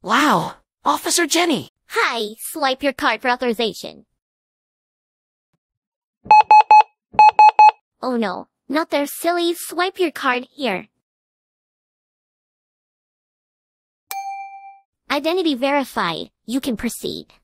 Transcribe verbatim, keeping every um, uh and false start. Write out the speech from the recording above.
Wow! Officer Jenny! Hi, swipe your card for authorization. Oh no, not there, silly. Swipe your card here. Identity verified. You can proceed.